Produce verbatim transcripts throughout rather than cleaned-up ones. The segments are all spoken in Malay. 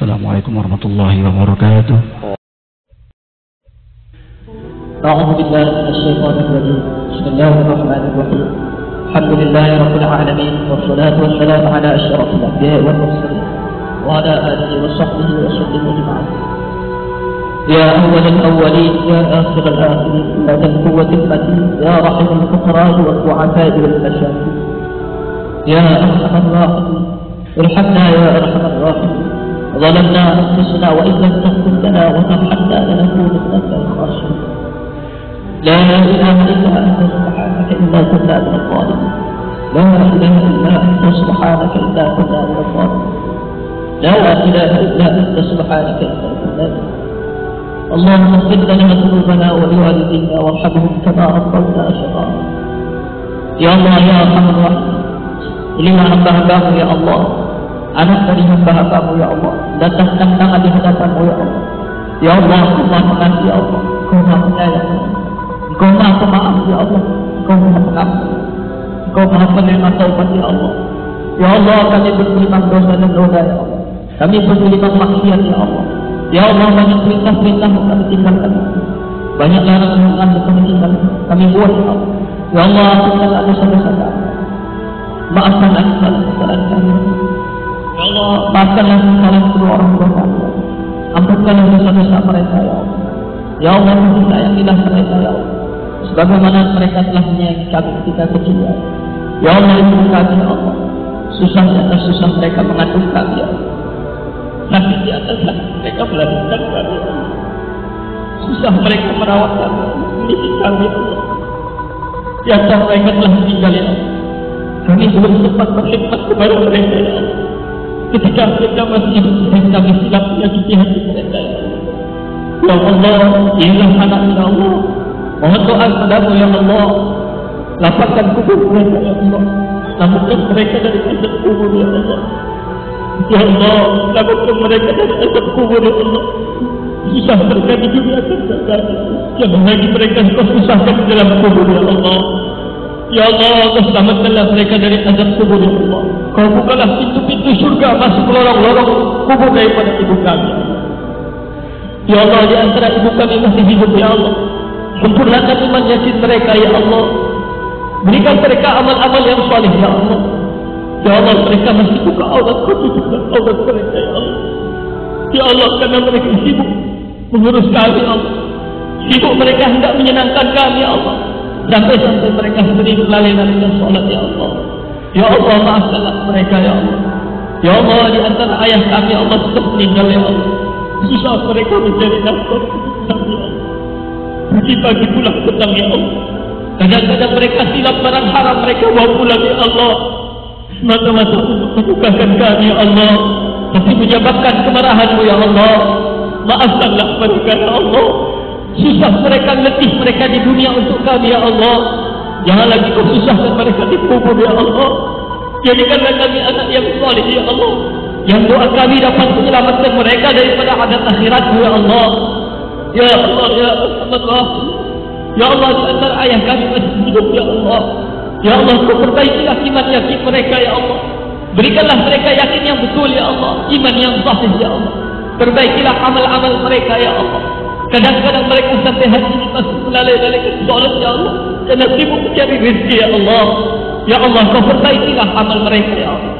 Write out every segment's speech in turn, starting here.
Assalamualaikum warahmatullahi wabarakatuh. أعوذ بالله من الشيطان الرجيم. بسم الله الرحمن الرحيم. الحمد لله رب العالمين، والصلاة والسلام على أشرف الأنبياء والمرسلين وعلى آله وصحبه وسلم أجمعين. يا أول الأولين، يا آخر الآخرين، يا ذا القوة المتين، يا رحم الفقراء والضعفاء والمساكين، يا أرحم الراحمين ارحمنا يا أرحم الراحمين. ظلمنا أنفسنا وإن لم تغفر لنا وترحمنا لنكونن من الخاسرين. لا إله إلا أنت سبحانك إنا كنا من الظالمين. لا إله إلا أنت سبحانك إنا كنا من الظالمين. لا إله إلا أنت سبحانك إنا كنا من اللهم اغفر لنا ذنوبنا ولوالدينا وارحمهم كما ربونا صغارا. Ya Allah, ya Arhamar Rahimin, inilah hamba-hambamu ya Allah, anak dari hamba-hambamu ya Allah, datangkan tangan di hadapanmu ya Allah. Ya Allah, Kau Maha Pengasih ya Allah, Kau Maha Penyayang, Kau Maha Pemaaf ya Allah, Kau Maha Pengampun, Kau Maha Penerima Taubat ya Allah. Ya Allah, kami bergelimang dosa dan noda ya Allah, kami bergelimang maksiat ya Allah. Ya Allah, banyak perintah-perintah-Mu kami tinggalkan, banyak larangan-larangan kami tinggalkan, kami buat ya Allah. Ya Allah, ampunkanlah dosa-dosa kami, maafkan kesalahan kami. Ya Allah, maafkanlah kesalahan kedua orang tua kami, ampunkanlah dosa-dosa mereka ya Allah. Ya Allah, sayangilah mereka ya Allah, sebagaimana mereka telah menyayangi kami ketika kecil ya Allah. Ya Allah, ibu kami ya Allah, susah di atas susah mereka mengandung kami ya Allah, sakit di atas sakit mereka melahirkan kami ya Allah, susah mereka merawat kami, mendidik kami ya Allah. Di antara mereka telah meninggal ya Allah, kami belum sempat berkhidmat kepada mereka ya Allah. Ketika mereka masih hidup, kami silap menyakiti hati mereka ya Allah. Ya Allah, inilah anak ya Allah, mohon doa padamu ya Allah, lapangkan kubur mereka ya Allah, selamatkan mereka dari azab kubur ya Allah. Ya Allah, selamatkan mereka dari azab kubur ya Allah. Susah mereka di dunia terjaga, jangan lagi mereka Kau susahkan di dalam kubur ya Allah. Ya Allah, Kau selamatkanlah mereka dari azab kubur ya Allah. Kau bukalah pintu-pintu surga masuk lorong-lorong kubur daripada ibu kami. Ya Allah, di antara ibu kami masih hidup ya Allah, sempurnakan iman yakin mereka ya Allah. Berikan mereka amal-amal yang saleh ya Allah. Ya Allah, mereka masih buka aurat, Kau tutupkan aurat mereka ya Allah. Ya Allah, karena mereka sibuk mengurus kami ya Allah, sibuk mereka hendak menyenangkan kami ya Allah, sampai-sampai mereka sendiri lalai-lalaikan solat ya Allah. Ya Allah, maafkanlah mereka ya Allah. Ya Allah, di antara ayah kami ya Allah sudah meninggal ya Allah, susah mereka mencari nafkah kami ya Allah, pagi-pagi pulang petang ya Allah. Kadang-kadang mereka silap barang haram mereka bawa pulang ya Allah, semata-mata untuk membukakan kami ya Allah, tapi menyebabkan kemarahan-Mu ya Allah. Maafkanlah mereka ya Allah, susah mereka, letih mereka di dunia untuk kami ya Allah. Jangan lagi Kau susahkan mereka di kubur ya Allah. Jadikanlah kami anak yang saleh ya Allah, yang doa kami dapat menyelamatkan mereka daripada adab akhirat-Mu ya Allah. Ya Allah, ya Allah, ya Allah, di antara ayah kami masih hidup ya Allah. Ya Allah, Kau perbaikilah iman yakin mereka ya Allah. Berikanlah mereka yakin yang betul ya Allah, iman yang sahih ya Allah. Perbaikilah amal-amal mereka ya Allah. Kadang-kadang mereka sampai hari ini masih melalai-lalaikan solat ya Allah, kerana sibuk mencari rezeki ya Allah. Ya Allah, Kau perbaikilah amal mereka ya Allah.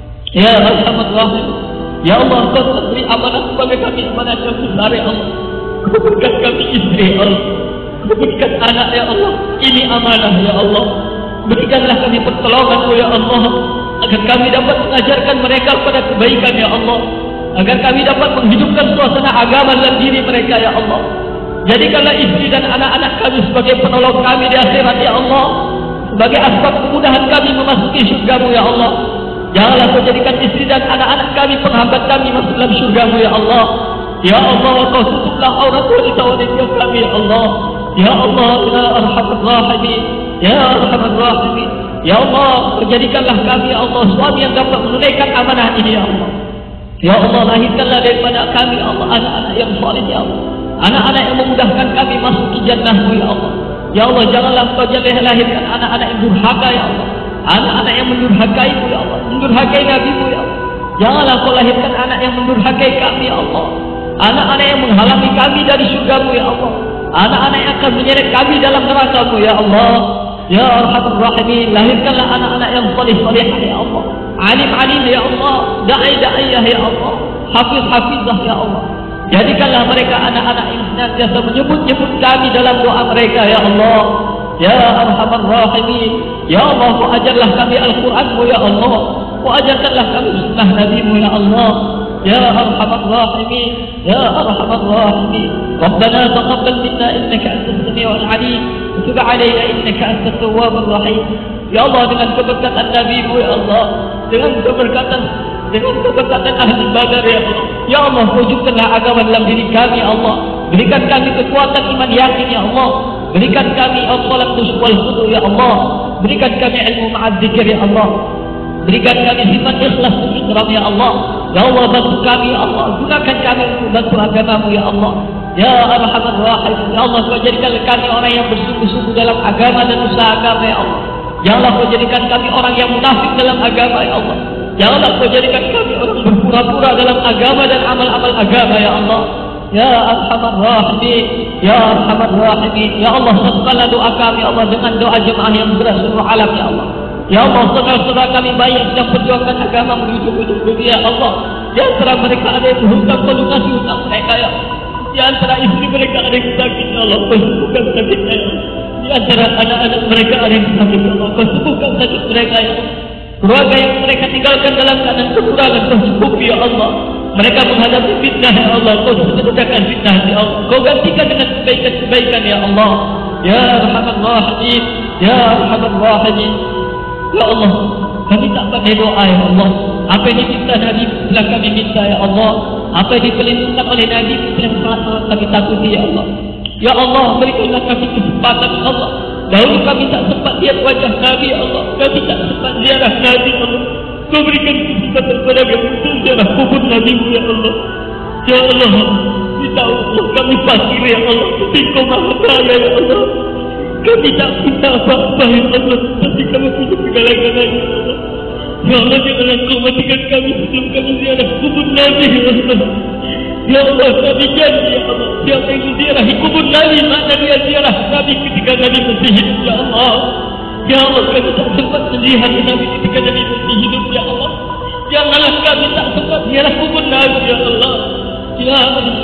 Ya Arhamar Rahim, ya Allah, Kau telah beri amanah kepada kami, amanah yang besar ya Allah. Kau berikan kami istri ya Allah, Kau berikan anak ya Allah, ini amanah ya Allah. Berikanlah kami pertolongan-Mu ya Allah, agar kami dapat mengajarkan mereka kepada kebaikan ya Allah, agar kami dapat menghidupkan suasana agama dalam diri mereka ya Allah. Jadikanlah istri dan anak-anak kami sebagai penolong kami di akhirat ya Allah, sebagai asbab kemudahan kami memasuki syurga-Mu ya Allah. Janganlah Kau jadikan istri dan anak-anak kami penghambat kami masuk dalam syurga-Mu ya Allah. Ya Allah, Kau tutuplah aurat wanita-wanita kami ya Allah. Ya Allah, ya Arhamar Rahimin, ya Arhamar Rahimin. Ya Allah, jadikanlah kami ya Allah suami yang dapat menunaikan amanah ini ya Allah. Ya Allah, lahirkanlah daripada kami ya Allah anak-anak yang saleh ya Allah, anak-anak yang memudahkan kami masuk ke jannah-Mu ya Allah. Ya Allah, janganlah Kau jangan lahirkan anak-anak yang durhaka ya Allah, anak-anak yang mendurhakai-Mu ya Allah, mendurhakai Nabi-Mu ya Allah. Janganlah kau lahirkan anak yang mendurhakai kami ya Allah. Anak-anak yang menghalangi kami dari syurga-Mu ya Allah. Anak-anak yang akan menyeret kami dalam neraka-Mu ya Allah. Ya Arhamar Rahimin, lahirkanlah anak-anak yang salih-salihah ya Allah. Alim-alim ya Allah, da'i-da'iyah ya Allah, hafiz-hafizah ya Allah. Jadikanlah mereka anak-anak yang senantiasa menyebut-nyebut kami dalam doa mereka ya Allah. Ya Arhamar Rahimin, ya Allah, Kau ajarlah kami Al-Quran-Mu ya Allah. Kau ajarkanlah kami sunnah Nabi-Mu ya Allah. Ya Arhamar Rahimin, ya Arhamar Rahimin. Rabbana taqabbal minna innaka antas samiul alim wa tub alaina innaka antat tawwabur rahim. Ya Allah, dengan keberkatan Nabi-Mu ya Allah, dengan keberkatan dengan keberkatan ahli Badar ya Allah. Ya Allah, wujudkanlah agama dalam diri kami ya Allah. Berikan kami kekuatan iman yakin ya Allah. Berikan kami as-salat wal khudu ya Allah. Berikan kami ilmu ma'ad zikir ya Allah. Berikan kami sifat ikhlas dan ikram ya Allah. Ya Allah, bantu kami ya Allah. Gunakan kami untuk bantu agama-Mu ya Allah. Ya Arhamar Rahim, ya Allah, Kau jadikan kami orang yang bersungguh-sungguh dalam agama dan usaha agama ya Allah. Janganlah Kau jadikan kami orang yang munafik dalam agama ya Allah. Janganlah Kau jadikan kami orang berpura-pura dalam agama dan amal-amal agama ya Allah. Ya Arhamar Rahimin, ya Arhamar Rahimin. Ya Allah, satukanlah doa kami ya Allah dengan doa jemaah yang berat seluruh alam ya Allah. Ya Allah, saudara-saudara kami baik yang sedang perjuangkan agama menuju ujung dunia ya Allah. Di antara mereka ada yang berhutang, kau lunasi hutang mereka ya Allah. Di antara istri mereka ada yang sakit ya Allah, kau sembuhkan sakitnya ya Allah. Di antara anak-anak mereka ada yang sakit ya Allah, kau sembuhkan sakit mereka ya Allah. Keluarga yang mereka tinggalkan dalam keadaan kekurangan, kau cukupi ya Allah. Mereka menghadapi fitnah ya Allah, kau sedekahkan fitnah ya Allah. Kau gantikan dengan kebaikan-kebaikan ya Allah. Ya Arhamar Rahimin, ya Arhamar Rahimin. Ya Allah, kami tak pandai doa ya Allah. Apa yang diminta Nabi telah kami minta ya Allah. Apa yang diperintahkan oleh Nabi telah sangat-sangat kami takuti ya Allah. Ya Allah, berikanlah kami kesempatan ya Allah. Dahulu kami tak sempat lihat wajah Nabi ya Allah. Kami tak sempat ziarah Nabi ya Allah. Kau berikan kesempatan kepada kami untuk ziarah kubur Nabi-Mu ya Allah. Ya Allah, kita Allah, kami fakir ya Allah. Tapi Kau maha kaya ya Allah. Kami tak minta apa-apa ya Allah, tapi kami punya segala-galanya ya Allah. Ya Allah, janganlah Kau matikan kami sebelum kami ziarah kubur Nabi ya Allah. Ya Allah, kami janji ya Allah, siapa yang ziarah kubur Nabi, maka dia ziarah Nabi ketika Nabi masih hidup ya Allah. Ya Allah, kami tak sempat melihat Nabi ketika Nabi masih hidup ya Allah. Janganlah kami tak sempat ziarah kubur Nabi ya Allah. Ya Allah,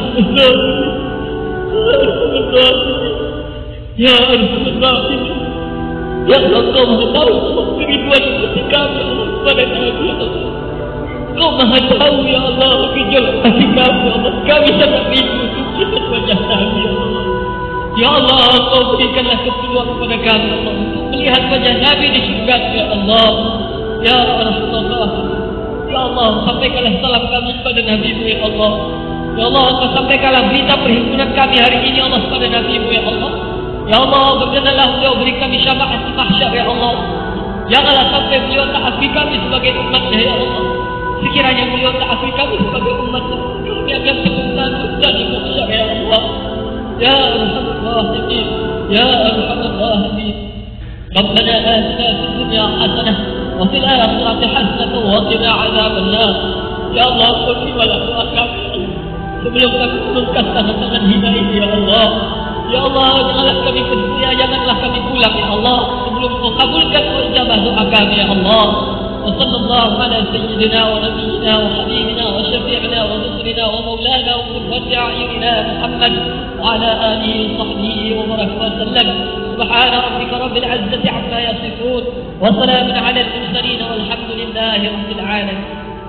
Ya Allah, ya Allah, Kau maha tahu kerinduan hati kami kepada Nabi ya Allah. Kau maha tahu ya Allah gejolak hati kami ya Allah. Kami sangat rindu untuk melihat wajah Nabi ya Allah. Ya Allah, Kau berikanlah kepeluang kepada kami ya Allah untuk melihat wajah Nabi di syurga ya Allah. Ya Rasulullah, ya Allah, sampaikanlah salam kami kepada Nabi-Mu ya Allah. Ya Allah, Kau sampaikanlah berita perhimpunan kami hari ini Allah kepada Nabi-Mu ya Allah. Ya Allah, berkenalah beliau beri kami syafaat di mahsyar ya Allah. Janganlah sampai beliau tak akui kami sebagai umatnya ya Allah. Sekiranya beliau tak akui kami sebagai umatnya, kami akan sebentar surga di mahsyar ya Allah. Ya Arhamar Rahimin, ya Arhamar Rahimin. Rabbana atina fid dunya hasanah wa fil akhirati hasanah wa qina adzabannar. Ya Allah, terimalah doa kami sebelum kami menurunkan tangan-tangan hidayah ya Allah. Ya Allah, janganlah kami bersedia, janganlah kami pulang ya Allah sebelum Kau kabulkan ijabah doa kami ya Allah. Wa sallallahu ala sayyidina wa nabiyyina wa habibina wa syafi'ina wa nusrina wa maulana wa qurrati a'yunina Muhammad wa ala alihi wa sahbihi wa baraka wa sallam. Subhana rabbika rabbil izzati amma yasifun wa salamun ala al-mursalin walhamdulillahi rabbil alamin.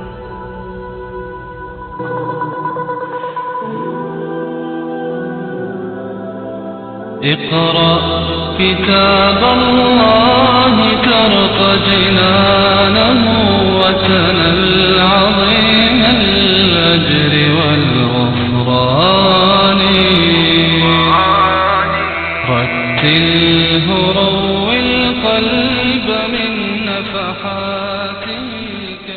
اقرأ كتاب الله ترق جنانه وتنى العظيم